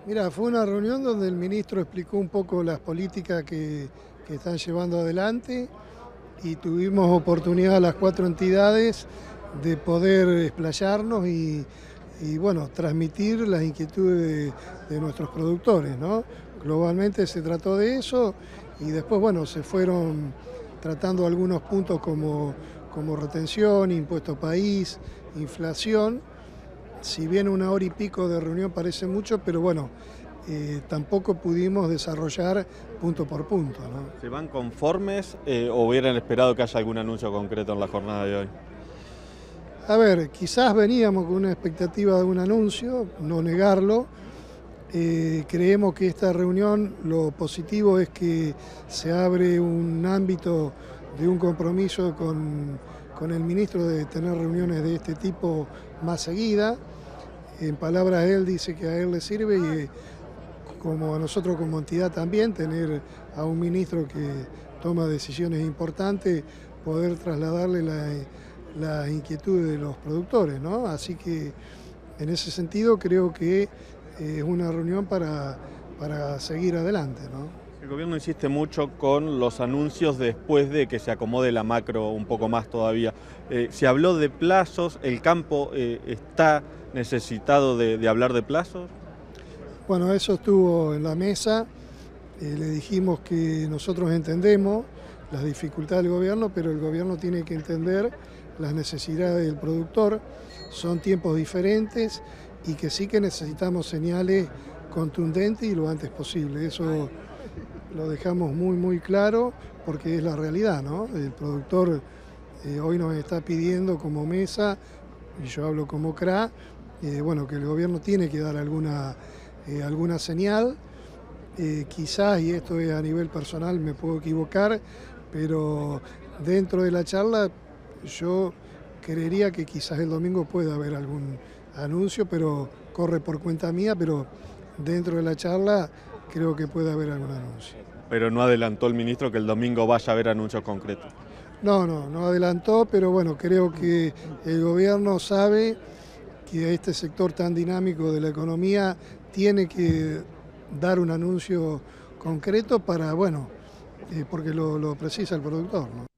Mira, fue una reunión donde el ministro explicó un poco las políticas que están llevando adelante y tuvimos oportunidad las cuatro entidades de poder explayarnos y, bueno, transmitir las inquietudes de nuestros productores, ¿no? Globalmente se trató de eso y después, bueno, se fueron tratando algunos puntos como retención, impuesto país, inflación. Si bien una hora y pico de reunión parece mucho, pero bueno, tampoco pudimos desarrollar punto por punto, ¿no? ¿Se van conformes o hubieran esperado que haya algún anuncio concreto en la jornada de hoy? A ver, quizás veníamos con una expectativa de un anuncio, no negarlo. Creemos que esta reunión, lo positivo es que se abre un ámbito de un compromiso con el ministro de tener reuniones de este tipo más seguida. En palabras de él dice que a él le sirve y como a nosotros como entidad también, tener a un ministro que toma decisiones importantes, poder trasladarle la inquietud de los productores, ¿no? Así que en ese sentido creo que es una reunión para seguir adelante, ¿no? El gobierno insiste mucho con los anuncios después de que se acomode la macro un poco más todavía. Se habló de plazos, ¿el campo está necesitado de hablar de plazos? Bueno, eso estuvo en la mesa, le dijimos que nosotros entendemos las dificultades del gobierno, pero el gobierno tiene que entender las necesidades del productor, son tiempos diferentes y que sí que necesitamos señales contundentes y lo antes posible. Eso lo dejamos muy claro porque es la realidad, ¿no? El productor hoy nos está pidiendo como mesa, y yo hablo como CRA, bueno, que el gobierno tiene que dar alguna señal. Quizás, y esto es a nivel personal, me puedo equivocar, pero dentro de la charla yo creería que quizás el domingo pueda haber algún anuncio, pero corre por cuenta mía, pero dentro de la charla creo que puede haber algún anuncio. Pero no adelantó el ministro que el domingo vaya a haber anuncios concretos. No adelantó, pero bueno, creo que el gobierno sabe que este sector tan dinámico de la economía tiene que dar un anuncio concreto para, bueno, porque lo precisa el productor, ¿no?